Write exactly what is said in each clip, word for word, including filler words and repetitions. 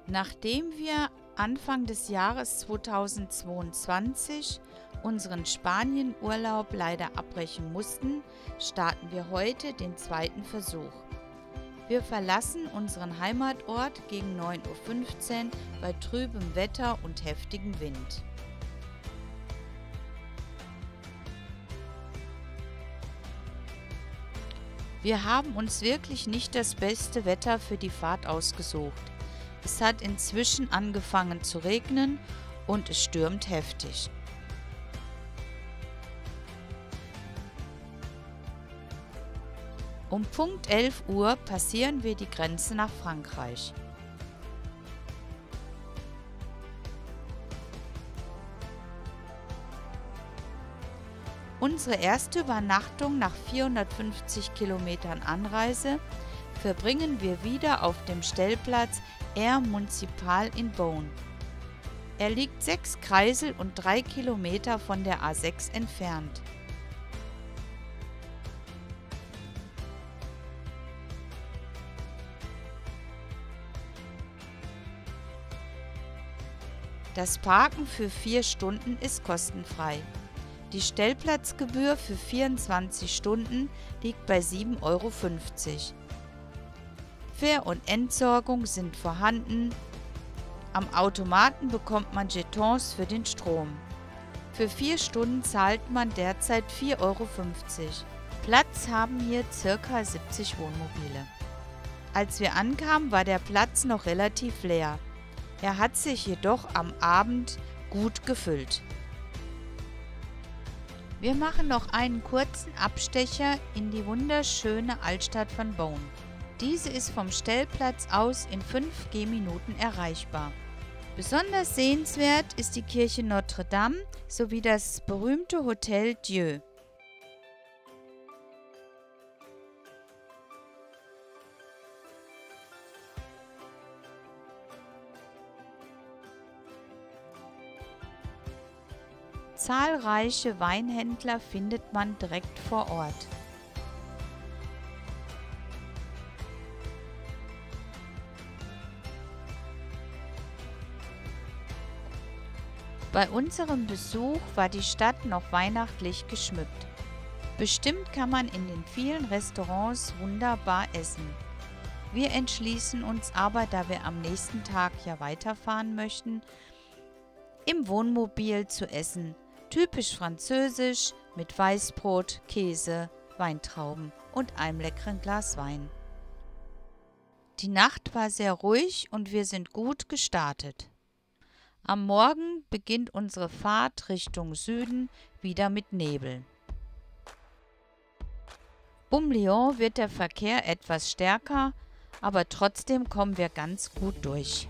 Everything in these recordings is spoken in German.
Nachdem wir Anfang des Jahres zweitausendzweiundzwanzig unseren Spanienurlaub leider abbrechen mussten, starten wir heute den zweiten Versuch. Wir verlassen unseren Heimatort gegen neun Uhr fünfzehn bei trübem Wetter und heftigem Wind. Wir haben uns wirklich nicht das beste Wetter für die Fahrt ausgesucht. Es hat inzwischen angefangen zu regnen und es stürmt heftig. Um Punkt elf Uhr passieren wir die Grenze nach Frankreich. Unsere erste Übernachtung nach vierhundertfünfzig Kilometern Anreise verbringen wir wieder auf dem Stellplatz Air Municipal in Beaune. Er liegt sechs Kreisel und drei Kilometer von der A sechs entfernt. Das Parken für vier Stunden ist kostenfrei. Die Stellplatzgebühr für vierundzwanzig Stunden liegt bei sieben Euro fünfzig. Fähr- und Entsorgung sind vorhanden. Am Automaten bekommt man Jetons für den Strom. Für vier Stunden zahlt man derzeit vier Euro fünfzig. Platz haben hier ca. siebzig Wohnmobile. Als wir ankamen, war der Platz noch relativ leer. Er hat sich jedoch am Abend gut gefüllt. Wir machen noch einen kurzen Abstecher in die wunderschöne Altstadt von Beaune. Diese ist vom Stellplatz aus in fünf Gehminuten erreichbar. Besonders sehenswert ist die Kirche Notre Dame sowie das berühmte Hotel Dieu. Zahlreiche Weinhändler findet man direkt vor Ort. Bei unserem Besuch war die Stadt noch weihnachtlich geschmückt. Bestimmt kann man in den vielen Restaurants wunderbar essen. Wir entschließen uns aber, da wir am nächsten Tag ja weiterfahren möchten, im Wohnmobil zu essen. Typisch französisch mit Weißbrot, Käse, Weintrauben und einem leckeren Glas Wein. Die Nacht war sehr ruhig und wir sind gut gestartet. Am Morgen beginnt unsere Fahrt Richtung Süden wieder mit Nebel. Um Lyon wird der Verkehr etwas stärker, aber trotzdem kommen wir ganz gut durch.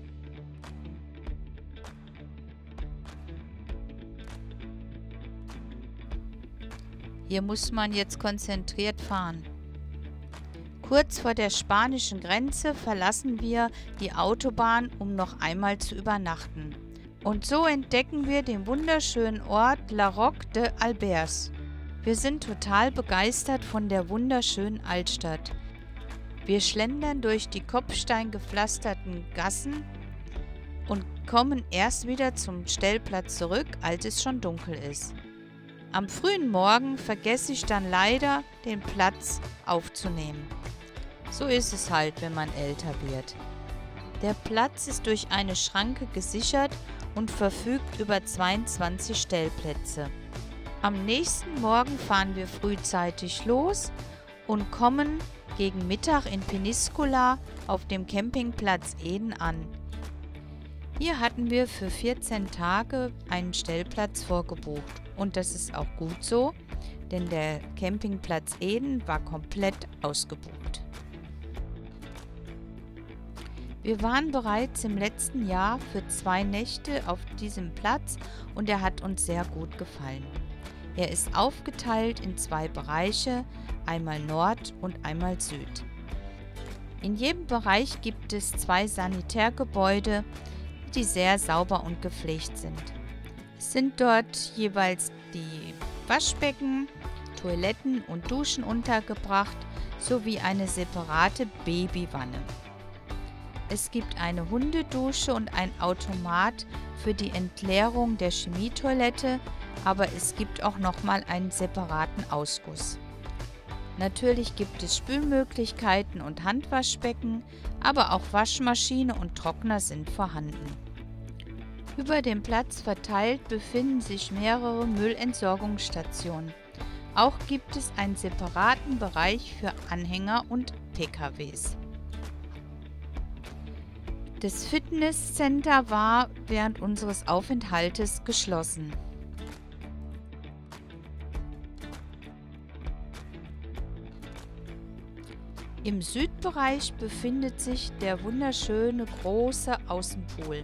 Hier muss man jetzt konzentriert fahren. Kurz vor der spanischen Grenze verlassen wir die Autobahn, um noch einmal zu übernachten. Und so entdecken wir den wunderschönen Ort La Roque de Albers. Wir sind total begeistert von der wunderschönen Altstadt. Wir schlendern durch die kopfsteingepflasterten Gassen und kommen erst wieder zum Stellplatz zurück, als es schon dunkel ist. Am frühen Morgen vergesse ich dann leider, den Platz aufzunehmen. So ist es halt, wenn man älter wird. Der Platz ist durch eine Schranke gesichert und verfügt über zweiundzwanzig Stellplätze. Am nächsten Morgen fahren wir frühzeitig los und kommen gegen Mittag in Peníscola auf dem Campingplatz Eden an. Hier hatten wir für vierzehn Tage einen Stellplatz vorgebucht. Und das ist auch gut so, denn der Campingplatz Eden war komplett ausgebucht. Wir waren bereits im letzten Jahr für zwei Nächte auf diesem Platz und er hat uns sehr gut gefallen. Er ist aufgeteilt in zwei Bereiche, einmal Nord und einmal Süd. In jedem Bereich gibt es zwei Sanitärgebäude, die sehr sauber und gepflegt sind. Es sind dort jeweils die Waschbecken, Toiletten und Duschen untergebracht, sowie eine separate Babywanne. Es gibt eine Hundedusche und ein Automat für die Entleerung der Chemietoilette, aber es gibt auch nochmal einen separaten Ausguss. Natürlich gibt es Spülmöglichkeiten und Handwaschbecken, aber auch Waschmaschine und Trockner sind vorhanden. Über dem Platz verteilt befinden sich mehrere Müllentsorgungsstationen. Auch gibt es einen separaten Bereich für Anhänger und P K Ws. Das Fitnesscenter war während unseres Aufenthaltes geschlossen. Im Südbereich befindet sich der wunderschöne große Außenpool.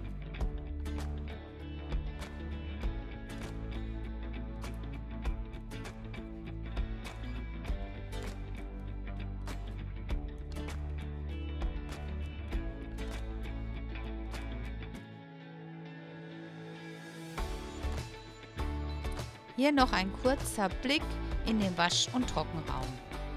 Hier noch ein kurzer Blick in den Wasch- und Trockenraum.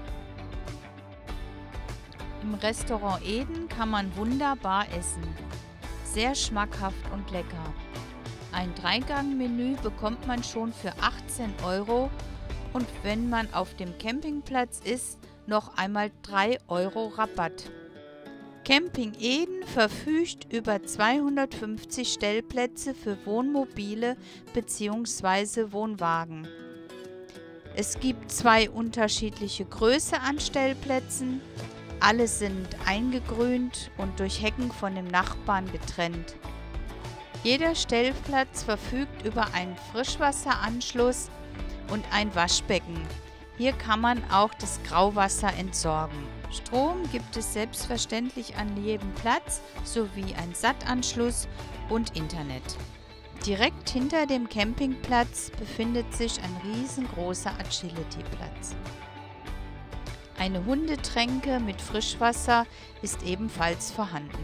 Im Restaurant Eden kann man wunderbar essen. Sehr schmackhaft und lecker. Ein Dreigang-Menü bekommt man schon für achtzehn Euro und wenn man auf dem Campingplatz ist, noch einmal drei Euro Rabatt. Camping Eden verfügt über zweihundertfünfzig Stellplätze für Wohnmobile bzw. Wohnwagen. Es gibt zwei unterschiedliche Größe an Stellplätzen. Alle sind eingegrünt und durch Hecken von dem Nachbarn getrennt. Jeder Stellplatz verfügt über einen Frischwasseranschluss und ein Waschbecken. Hier kann man auch das Grauwasser entsorgen. Strom gibt es selbstverständlich an jedem Platz sowie ein S A T-Anschluss und Internet. Direkt hinter dem Campingplatz befindet sich ein riesengroßer Agility-Platz. Eine Hundetränke mit Frischwasser ist ebenfalls vorhanden.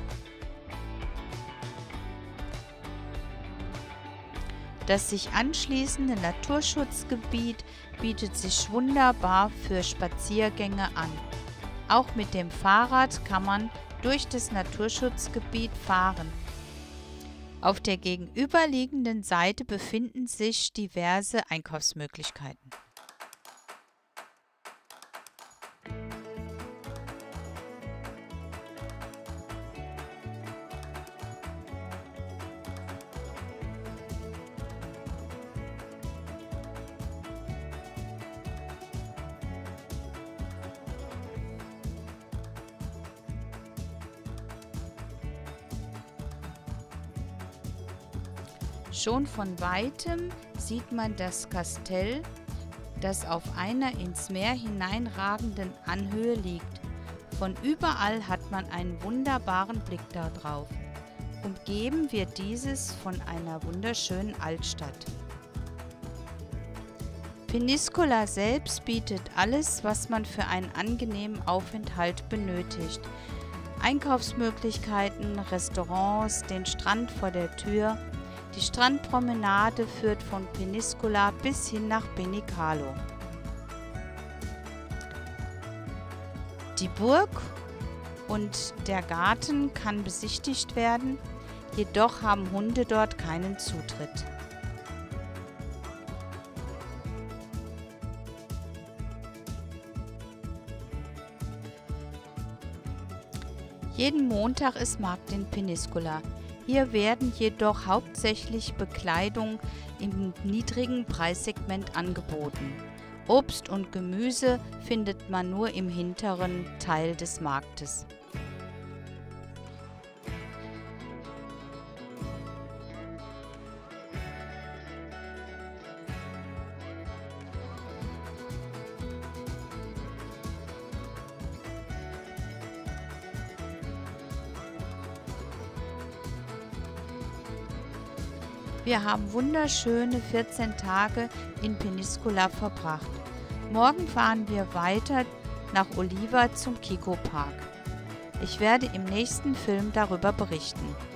Das sich anschließende Naturschutzgebiet bietet sich wunderbar für Spaziergänge an. Auch mit dem Fahrrad kann man durch das Naturschutzgebiet fahren. Auf der gegenüberliegenden Seite befinden sich diverse Einkaufsmöglichkeiten. Schon von weitem sieht man das Kastell, das auf einer ins Meer hineinragenden Anhöhe liegt. Von überall hat man einen wunderbaren Blick darauf. Umgeben wird dieses von einer wunderschönen Altstadt. Peníscola selbst bietet alles, was man für einen angenehmen Aufenthalt benötigt. Einkaufsmöglichkeiten, Restaurants, den Strand vor der Tür. Die Strandpromenade führt von Peníscola bis hin nach Benicarló. Die Burg und der Garten kann besichtigt werden, jedoch haben Hunde dort keinen Zutritt. Jeden Montag ist Markt in Peníscola. Hier werden jedoch hauptsächlich Bekleidung im niedrigen Preissegment angeboten. Obst und Gemüse findet man nur im hinteren Teil des Marktes. Wir haben wunderschöne vierzehn Tage in Peníscola verbracht. Morgen fahren wir weiter nach Oliva zum Kiko Park. Ich werde im nächsten Film darüber berichten.